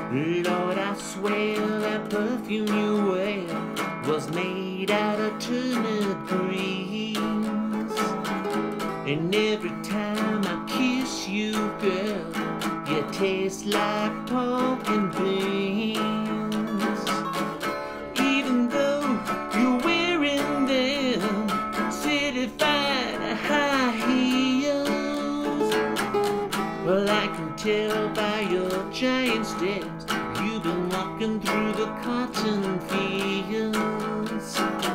Lord, I swear that perfume you wear was made out of turnip greens. And every time I kiss you, girl, you taste like pork and beans. Even though you're wearing them certified high heels, well, I can tell by your giant steps you've been walking through the cotton fields.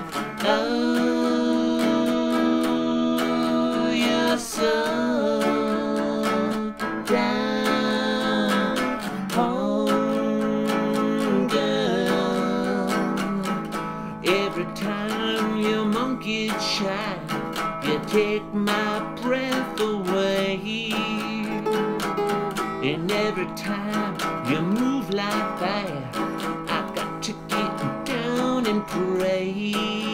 Oh, you're so down home, girl. Every time your monkey shine, you take my breath away. And every time you move like that, I got to get down and pray.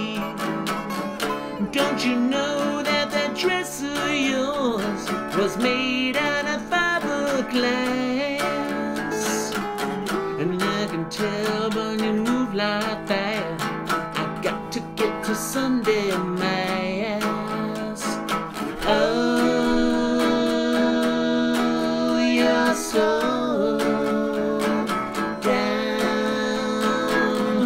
Don't you know that that dress of yours was made out of fiberglass? And I can tell when you move like that, I got to get to Sunday Mass. Oh, you're so down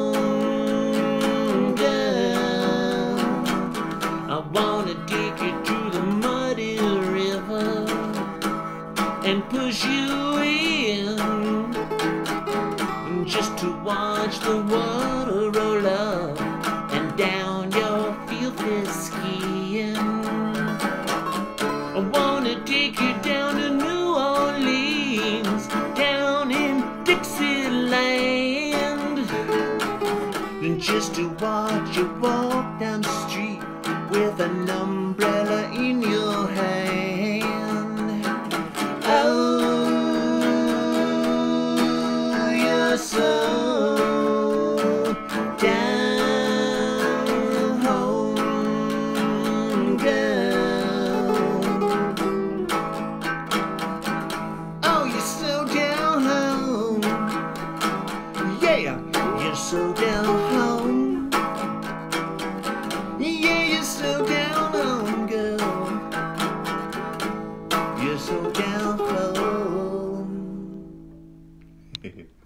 home, girl. I wanna take you to the muddy river and push you in, just to watch the water roll up and down your filthy skin. I wanna take you down to New Orleans, down in Dixieland, and just to watch you walk down the street with an umbrella in your hand. Oh, you're so down home, girl. Oh, you're so down home. Yeah, you're so down home. Yeah, you're so down home, girl. You're so down home.